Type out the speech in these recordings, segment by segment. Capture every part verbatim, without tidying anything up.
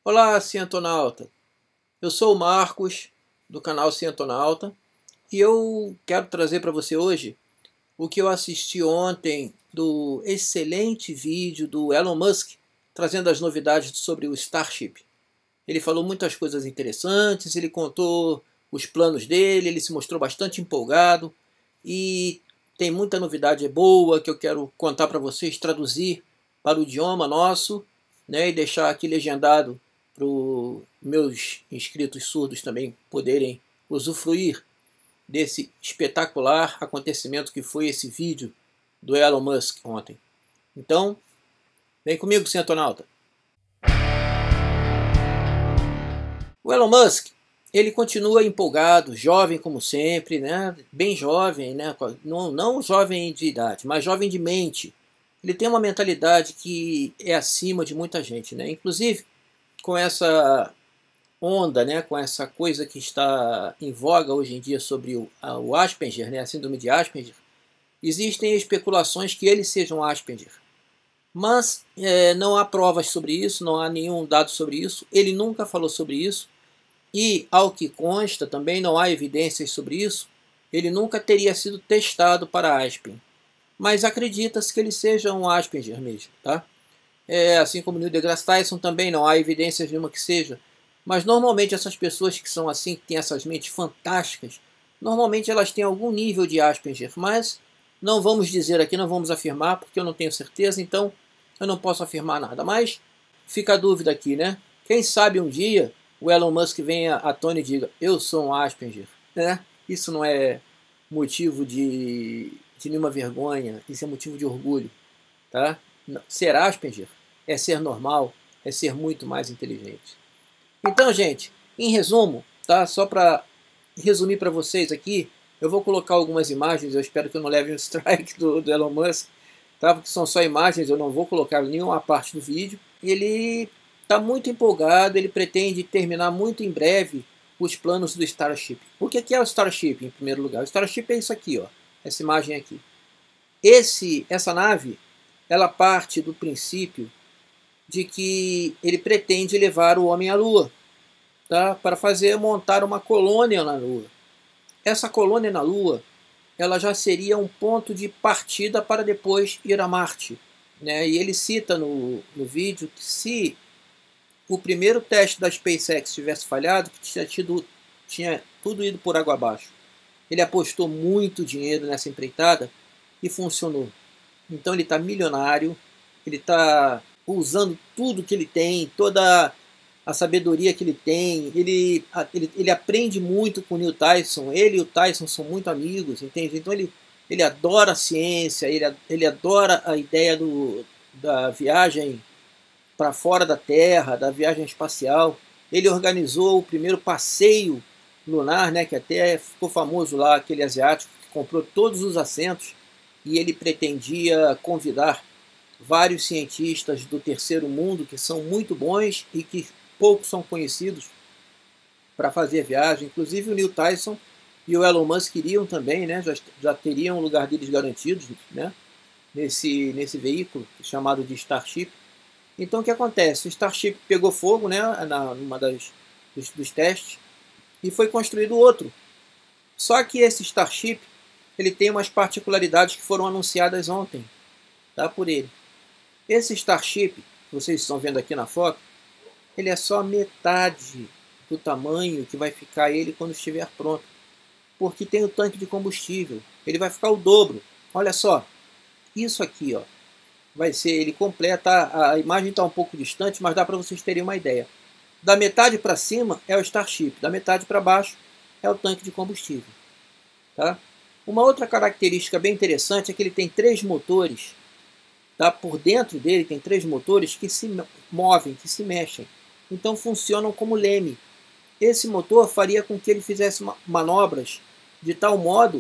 Olá, cientonauta! Eu sou o Marcos, do canal Cientonauta, e eu quero trazer para você hoje o que eu assisti ontem do excelente vídeo do Elon Musk, trazendo as novidades sobre o Starship. Ele falou muitas coisas interessantes, ele contou os planos dele, ele se mostrou bastante empolgado, e tem muita novidade boa que eu quero contar para vocês, traduzir para o idioma nosso, né, e deixar aqui legendado para os meus inscritos surdos também poderem usufruir desse espetacular acontecimento que foi esse vídeo do Elon Musk ontem. Então, vem comigo, cientonauta. O Elon Musk, ele continua empolgado, jovem como sempre, né? Bem jovem, né? não, não jovem de idade, mas jovem de mente. Ele tem uma mentalidade que é acima de muita gente, né? Inclusive, com essa onda, né, com essa coisa que está em voga hoje em dia sobre o, a, o Asperger, né, a síndrome de Asperger, existem especulações que ele seja um Asperger. Mas é, não há provas sobre isso, não há nenhum dado sobre isso, ele nunca falou sobre isso, e ao que consta também não há evidências sobre isso, ele nunca teria sido testado para Asperger. Mas acredita-se que ele seja um Asperger mesmo, tá? É, assim como Neil deGrasse Tyson também não há evidências nenhuma que seja. Mas normalmente essas pessoas que são assim, que têm essas mentes fantásticas, normalmente elas têm algum nível de Asperger. Mas não vamos dizer aqui, não vamos afirmar, porque eu não tenho certeza, então eu não posso afirmar nada. Mas fica a dúvida aqui, né? Quem sabe um dia o Elon Musk venha à tona e diga, eu sou um Asperger, né? Isso não é motivo de, de nenhuma vergonha, isso é motivo de orgulho, tá? Ser Asperger é ser normal, é ser muito mais inteligente. Então, gente, em resumo, tá? Só para resumir para vocês aqui, eu vou colocar algumas imagens, eu espero que eu não leve um strike do, do Elon Musk, tá? Porque são só imagens, eu não vou colocar nenhuma parte do vídeo. Ele está muito empolgado, ele pretende terminar muito em breve os planos do Starship. O que é o Starship, em primeiro lugar? O Starship é isso aqui, ó, essa imagem aqui. Esse, essa nave, ela parte do princípio de que ele pretende levar o homem à Lua, tá? Para fazer montar uma colônia na Lua. Essa colônia na Lua, ela já seria um ponto de partida para depois ir a Marte, né? E ele cita no, no vídeo que se o primeiro teste da SpaceX tivesse falhado, que tinha, tido, tinha tudo ido por água abaixo. Ele apostou muito dinheiro nessa empreitada e funcionou. Então ele está milionário, ele está usando tudo que ele tem, toda a sabedoria que ele tem, ele, ele, ele aprende muito com o Neil Tyson, ele e o Tyson são muito amigos, entende? Então ele, ele adora a ciência, ele, ele adora a ideia do, da viagem para fora da Terra, da viagem espacial. Ele organizou o primeiro passeio lunar, né, que até ficou famoso lá, aquele asiático que comprou todos os assentos, e ele pretendia convidar vários cientistas do terceiro mundo que são muito bons e que poucos são conhecidos para fazer a viagem. Inclusive o Neil Tyson e o Elon Musk iriam também, né? já, já teriam o lugar deles garantidos, né? nesse, nesse veículo chamado de Starship. Então o que acontece? O Starship pegou fogo, né? na, numa das, dos, dos testes, e foi construído outro. Só que esse Starship ele tem umas particularidades que foram anunciadas ontem, tá, por ele. Esse Starship, que vocês estão vendo aqui na foto, ele é só metade do tamanho que vai ficar ele quando estiver pronto. Porque tem o tanque de combustível. Ele vai ficar o dobro. Olha só, isso aqui, ó, vai ser, ele completa, a imagem está um pouco distante, mas dá para vocês terem uma ideia. Da metade para cima é o Starship, da metade para baixo é o tanque de combustível. Tá? Uma outra característica bem interessante é que ele tem três motores. Tá? Por dentro dele tem três motores que se movem, que se mexem. Então funcionam como leme. Esse motor faria com que ele fizesse manobras de tal modo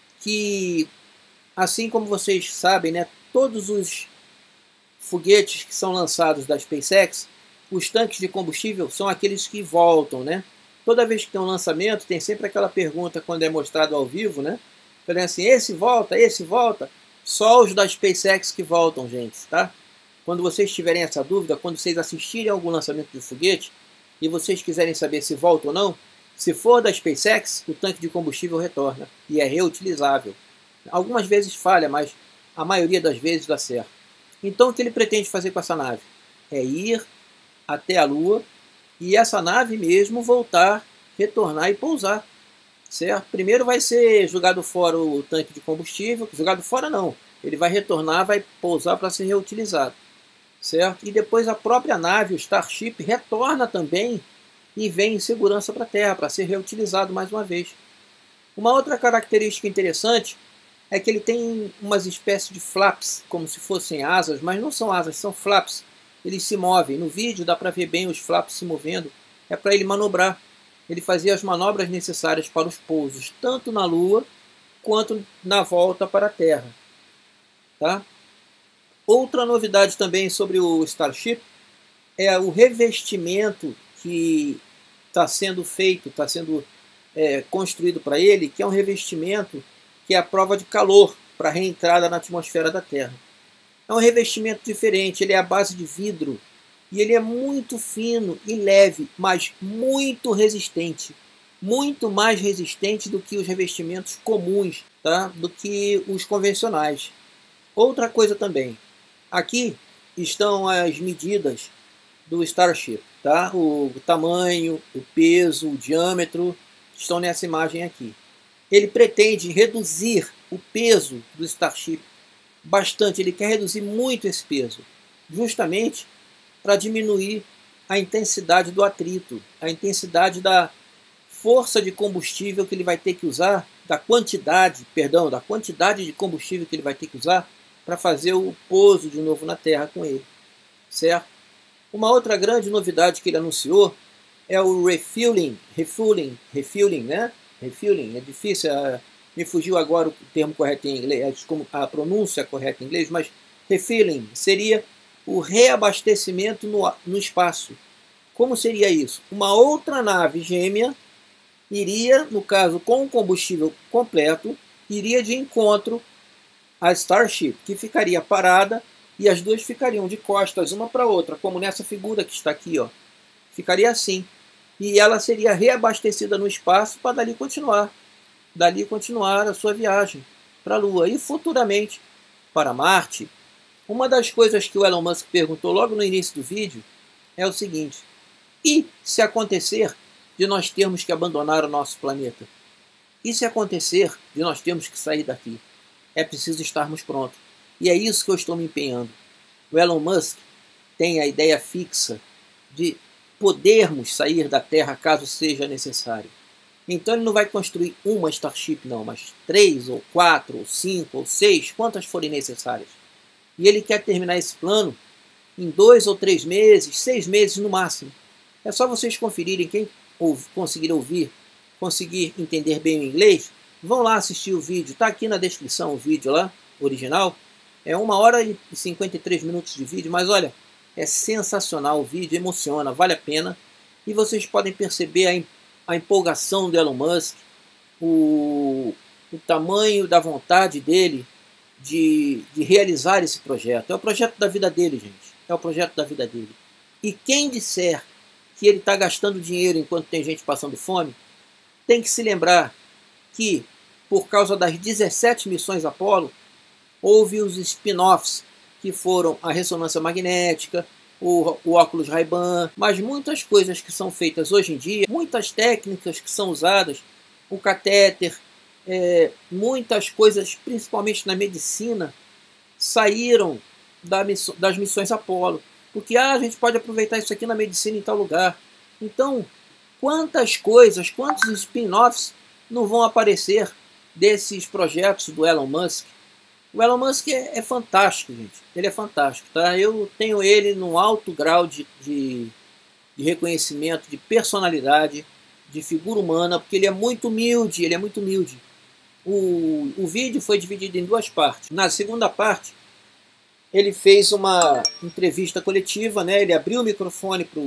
que, assim como vocês sabem, né, todos os foguetes que são lançados da SpaceX, os tanques de combustível são aqueles que voltam, né? Toda vez que tem um lançamento, tem sempre aquela pergunta quando é mostrado ao vivo, né? Falando assim, esse volta, esse volta. Só os da SpaceX que voltam, gente, tá? quando vocês tiverem essa dúvida, quando vocês assistirem a algum lançamento de foguete e vocês quiserem saber se volta ou não, se for da SpaceX, o tanque de combustível retorna e é reutilizável. Algumas vezes falha, mas a maioria das vezes dá certo. Então o que ele pretende fazer com essa nave? É ir até a Lua e essa nave mesmo voltar, retornar e pousar. Certo? Primeiro vai ser jogado fora o tanque de combustível, jogado fora não, ele vai retornar, vai pousar para ser reutilizado, certo? E depois a própria nave, o Starship, retorna também e vem em segurança para a Terra, para ser reutilizado mais uma vez. Uma outra característica interessante é que ele tem umas espécies de flaps, como se fossem asas, mas não são asas, são flaps. Eles se movem, no vídeo dá para ver bem os flaps se movendo, é para ele manobrar. Ele fazia as manobras necessárias para os pousos, tanto na Lua quanto na volta para a Terra. Tá? Outra novidade também sobre o Starship é o revestimento que está sendo feito, está sendo é, construído para ele, que é um revestimento que é a prova de calor para a reentrada na atmosfera da Terra. É um revestimento diferente, ele é à base de vidro. E ele é muito fino e leve, mas muito resistente. Muito mais resistente do que os revestimentos comuns, tá? Do que os convencionais. Outra coisa também. Aqui estão as medidas do Starship. Tá? O tamanho, o peso, o diâmetro estão nessa imagem aqui. Ele pretende reduzir o peso do Starship bastante. Ele quer reduzir muito esse peso. Justamente para diminuir a intensidade do atrito, a intensidade da força de combustível que ele vai ter que usar, da quantidade, perdão, da quantidade de combustível que ele vai ter que usar para fazer o pouso de novo na Terra com ele, certo? Uma outra grande novidade que ele anunciou é o refueling, refueling, refueling, né? Refueling, é difícil, me fugiu agora o termo correto em inglês, a pronúncia correta em inglês, mas refueling seria o reabastecimento no, no espaço. Como seria isso? Uma outra nave gêmea iria, no caso com o combustível completo, iria de encontro à Starship, que ficaria parada e as duas ficariam de costas uma para outra, como nessa figura que está aqui, ó. Ficaria assim. E ela seria reabastecida no espaço para dali continuar. Dali continuar a sua viagem para a Lua e futuramente para Marte. Uma das coisas que o Elon Musk perguntou logo no início do vídeo é o seguinte: e se acontecer de nós termos que abandonar o nosso planeta? E se acontecer de nós termos que sair daqui? É preciso estarmos prontos. E é isso que eu estou me empenhando. O Elon Musk tem a ideia fixa de podermos sair da Terra caso seja necessário. Então ele não vai construir uma Starship não, mas três, ou quatro, ou cinco, ou seis, quantas forem necessárias. E ele quer terminar esse plano em dois ou três meses, seis meses no máximo. É só vocês conferirem, quem ouve, conseguir ouvir, conseguir entender bem o inglês, vão lá assistir o vídeo. Está aqui na descrição o vídeo lá, original. É uma hora e cinquenta e três minutos de vídeo, mas olha, é sensacional o vídeo, emociona, vale a pena. E vocês podem perceber a, a empolgação do Elon Musk, o, o tamanho da vontade dele De, de realizar esse projeto. É o projeto da vida dele, gente. É o projeto da vida dele. E quem disser que ele está gastando dinheiro enquanto tem gente passando fome, tem que se lembrar que, por causa das dezessete missões Apollo, houve os spin-offs, que foram a ressonância magnética, o, o óculos Ray-Ban, mas muitas coisas que são feitas hoje em dia, muitas técnicas que são usadas, o catéter, É, muitas coisas, principalmente na medicina, saíram da miss das missões Apollo. Porque ah, a gente pode aproveitar isso aqui na medicina em tal lugar. Então, quantas coisas, quantos spin-offs não vão aparecer desses projetos do Elon Musk? O Elon Musk é, é fantástico, gente. Ele é fantástico, tá? Eu tenho ele num alto grau de, de, de reconhecimento, de personalidade, de figura humana, porque ele é muito humilde, ele é muito humilde. O, o vídeo foi dividido em duas partes. Na segunda parte, ele fez uma entrevista coletiva, né? Ele abriu o microfone para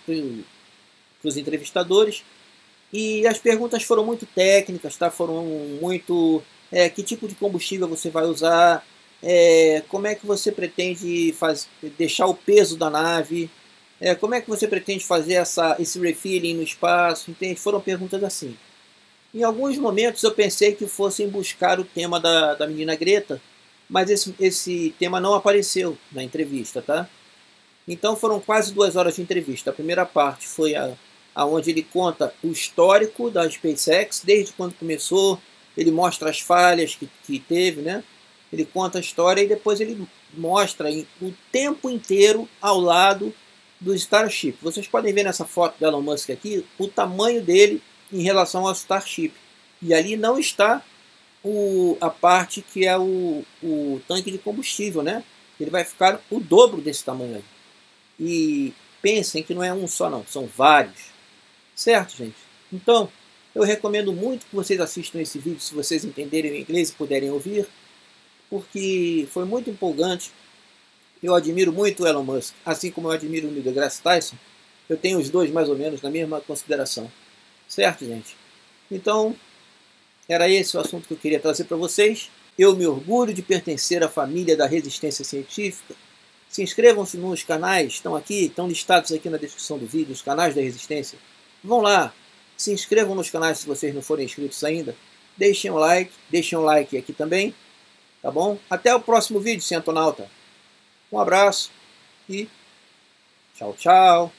os entrevistadores e as perguntas foram muito técnicas, tá? Foram muito... É, que tipo de combustível você vai usar? É, como é que você pretende faz, deixar o peso da nave? É, como é que você pretende fazer essa, esse refilling no espaço? Entende? Foram perguntas assim. Em alguns momentos eu pensei que fossem buscar o tema da, da menina Greta, mas esse, esse tema não apareceu na entrevista, tá? Então foram quase duas horas de entrevista. A primeira parte foi a, a onde ele conta o histórico da SpaceX, desde quando começou, ele mostra as falhas que, que teve, né? Ele conta a história e depois ele mostra o tempo inteiro ao lado do Starship. Vocês podem ver nessa foto do Elon Musk aqui o tamanho dele em relação ao Starship. E ali não está o, a parte que é o, o tanque de combustível, né? Ele vai ficar o dobro desse tamanho aí. E pensem que não é um só não, são vários. Certo, gente? Então, eu recomendo muito que vocês assistam esse vídeo se vocês entenderem o inglês e puderem ouvir, porque foi muito empolgante. Eu admiro muito o Elon Musk, assim como eu admiro o Neil deGrasse Tyson. Eu tenho os dois mais ou menos na mesma consideração. Certo, gente? Então, era esse o assunto que eu queria trazer para vocês. Eu me orgulho de pertencer à família da resistência científica. Se inscrevam-se nos canais, estão aqui, estão listados aqui na descrição do vídeo, os canais da Resistência. Vão lá, se inscrevam nos canais se vocês não forem inscritos ainda. Deixem um like, deixem um like aqui também, tá bom? Até o próximo vídeo, Cientonauta. Um abraço e tchau, tchau.